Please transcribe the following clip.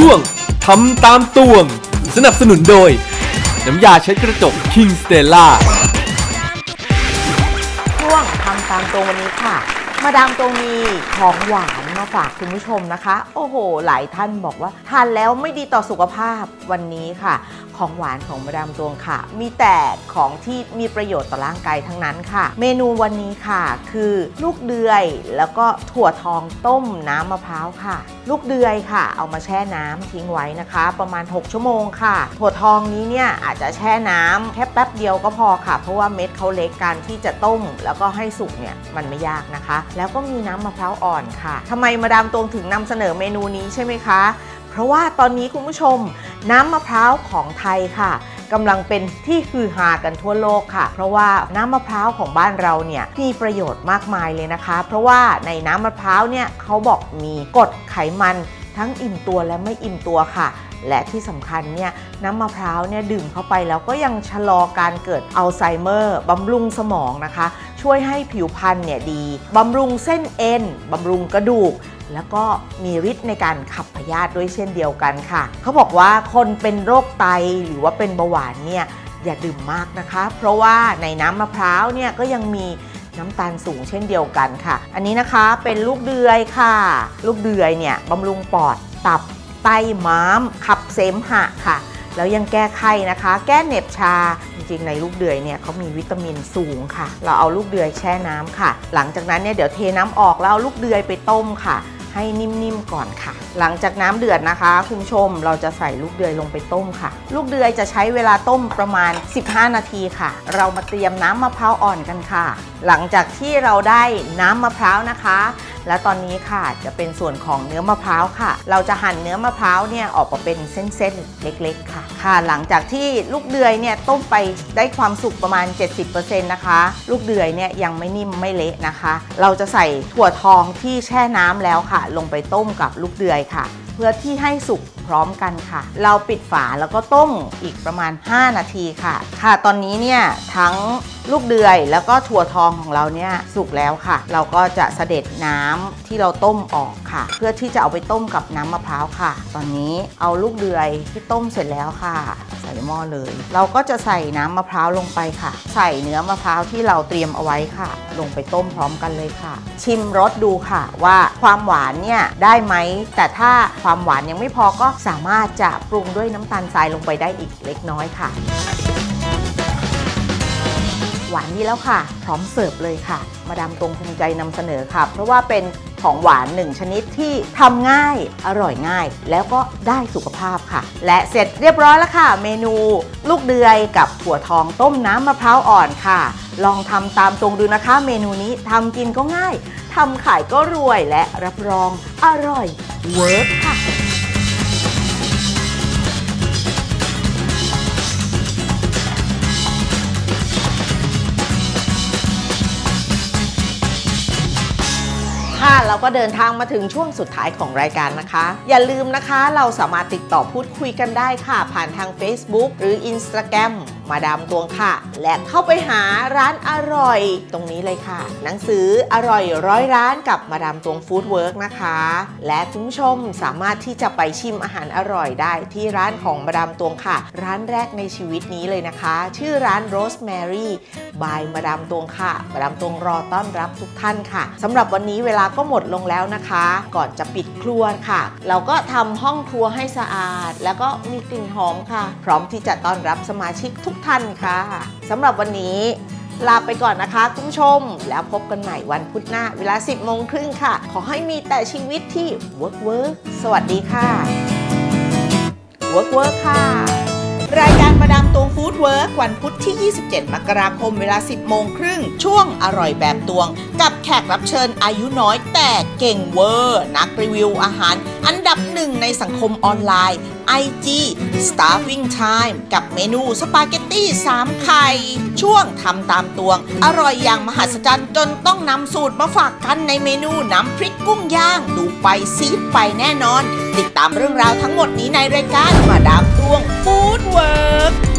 ช่วงทำตามตวงสนับสนุนโดยน้ำยาเช็ดกระจก King Stella ช่วงทำตามตวงวันนี้ค่ะมาดามตวงมีของหวานมาฝากคุณผู้ชมนะคะโอ้โหหลายท่านบอกว่าทานแล้วไม่ดีต่อสุขภาพวันนี้ค่ะของหวานของมาดามตวงค่ะมีแต่ของที่มีประโยชน์ต่อร่างกายทั้งนั้นค่ะเมนูวันนี้ค่ะคือลูกเดือยแล้วก็ถั่วทองต้มน้ำมะพร้าวค่ะลูกเดือยค่ะเอามาแช่น้ำทิ้งไว้นะคะประมาณ6ชั่วโมงค่ะถั่วทองนี้เนี่ยอาจจะแช่น้ำแค่แป๊บเดียวก็พอค่ะเพราะว่าเม็ดเขาเล็กการที่จะต้มแล้วก็ให้สุกเนี่ยมันไม่ยากนะคะแล้วก็มีน้ำมะพร้าวอ่อนค่ะทำไมมาดามตวงถึงนำเสนอเมนูนี้ใช่ไหมคะเพราะว่าตอนนี้คุณผู้ชมน้ำมะพร้าวของไทยค่ะกำลังเป็นที่ฮือฮากันทั่วโลกค่ะเพราะว่าน้ำมะพร้าวของบ้านเราเนี่ยมีประโยชน์มากมายเลยนะคะเพราะว่าในน้ำมะพร้าวเนี่ยเขาบอกมีกรดไขมันทั้งอิ่มตัวและไม่อิ่มตัวค่ะและที่สำคัญเนี่ยน้ำมะพร้าวเนี่ยดื่มเข้าไปแล้วก็ยังชะลอการเกิดอัลไซเมอร์บำรุงสมองนะคะช่วยให้ผิวพรรณเนี่ยดีบำรุงเส้นเอ็นบำรุงกระดูกแล้วก็มีฤทธิ์ในการขับพยาธิด้วยเช่นเดียวกันค่ะเขาบอกว่าคนเป็นโรคไตหรือว่าเป็นเบาหวานเนี่ยอย่าดื่มมากนะคะเพราะว่าในน้ำมะพร้าวเนี่ยก็ยังมีน้ำตาลสูงเช่นเดียวกันค่ะอันนี้นะคะเป็นลูกเดือยค่ะลูกเดือยเนี่ยบำรุงปอดตับไตม้ามขับเสมหะค่ะแล้วยังแก้ไข้นะคะแก้เหน็บชาจริงๆในลูกเดือยเนี่ยเขามีวิตามินสูงค่ะเราเอาลูกเดือยแช่น้ำค่ะหลังจากนั้นเนี่ยเดี๋ยวเทน้ำออกแล้วเอาลูกเดือยไปต้มค่ะให้นิ่มๆก่อนค่ะหลังจากน้ำเดือดนะคะคุณผู้ชมเราจะใส่ลูกเดือยลงไปต้มค่ะลูกเดือยจะใช้เวลาต้มประมาณ15นาทีค่ะเรามาเตรียมน้ำมะพร้าวอ่อนกันค่ะหลังจากที่เราได้น้ำมะพร้าวนะคะและตอนนี้ค่ะจะเป็นส่วนของเนื้อมะพร้าวค่ะเราจะหั่นเนื้อมะพร้าวเนี่ยออกมาเป็นเส้นๆเล็กๆค่ะหลังจากที่ลูกเดือยเนี่ยต้มไปได้ความสุกประมาณ 70% นะคะลูกเดือยเนี่ยยังไม่นิ่มไม่เละนะคะเราจะใส่ถั่วทองที่แช่น้ำแล้วค่ะลงไปต้มกับลูกเดือยค่ะเพื่อที่ให้สุกพร้อมกันค่ะเราปิดฝาแล้วก็ต้มอีกประมาณ5นาทีค่ะตอนนี้เนี่ยทั้งลูกเดือยแล้วก็ถั่วทองของเราเนี่ยสุกแล้วค่ะเราก็จะเสด็จน้ำที่เราต้มออกค่ะเพื่อที่จะเอาไปต้มกับน้ำมะพร้าวค่ะตอนนี้เอาลูกเดือยที่ต้มเสร็จแล้วค่ะใส่หม้อเลยเราก็จะใส่น้ำมะพร้าวลงไปค่ะใส่เนื้อมะพร้าวที่เราเตรียมเอาไว้ค่ะลงไปต้มพร้อมกันเลยค่ะชิมรสดูค่ะว่าความหวานเนี่ยได้ไหมแต่ถ้าความหวานยังไม่พอก็สามารถจะปรุงด้วยน้ำตาลทรายลงไปได้อีกเล็กน้อยค่ะหวานนี้แล้วค่ะพร้อมเสิร์ฟเลยค่ะมาดามตวงภูมิใจนำเสนอค่ะเพราะว่าเป็นของหวาน1ชนิดที่ทำง่ายอร่อยง่ายแล้วก็ได้สุขภาพค่ะและเสร็จเรียบร้อยแล้วค่ะเมนูลูกเดือยกับถั่วทองต้มน้ำมะพร้าวอ่อนค่ะลองทำตามตวงดูนะคะเมนูนี้ทำกินก็ง่ายทำขายก็รวยและรับรองอร่อยเวิร์คค่ะเราก็เดินทางมาถึงช่วงสุดท้ายของรายการนะคะอย่าลืมนะคะเราสามารถติดต่อพูดคุยกันได้ค่ะผ่านทาง Facebook หรือ Instagram มาดามตวงค่ะและเข้าไปหาร้านอร่อยตรงนี้เลยค่ะหนังสืออร่อย100 ร้านกับมาดามตวงฟู้ดเวิร์กนะคะและคุณผู้ชมสามารถที่จะไปชิมอาหารอร่อยได้ที่ร้านของมาดามตวงค่ะร้านแรกในชีวิตนี้เลยนะคะชื่อร้าน Rosemary by มาดามตวงค่ะมาดามตวงรอต้อนรับทุกท่านค่ะสำหรับวันนี้เวลาก็หมดลงแล้วนะคะก่อนจะปิดครัวค่ะเราก็ทำห้องครัวให้สะอาดแล้วก็มีกลิ่นหอมค่ะพร้อมที่จะต้อนรับสมาชิกทุกท่านค่ะสำหรับวันนี้ลาไปก่อนนะคะคุณผู้ชมแล้วพบกันใหม่วันพุธหน้าเวลา 10:30 ค่ะขอให้มีแต่ชีวิตที่ work สวัสดีค่ะ work ค่ะรายการมาดามตวงฟู้ดเวิร์กวันพุธที่ 27 มกราคมเวลา 10:30 ช่วงอร่อยแบบตวงกับแขกรับเชิญอายุน้อยแต่เก่งเวอร์นักรีวิวอาหารอันดับ1ในสังคมออนไลน์ IG Starving Time กับเมนูสปาเกตตี้3ไข่ช่วงทำตามตวงอร่อยอย่างมหัศจรรย์จนต้องนำสูตรมาฝากกันในเมนูน้ำพริกกุ้งย่างดูไปซีดไปแน่นอนติดตามเรื่องราวทั้งหมดนี้ในรายการมาดามตวงฟู้ดเวิร์ก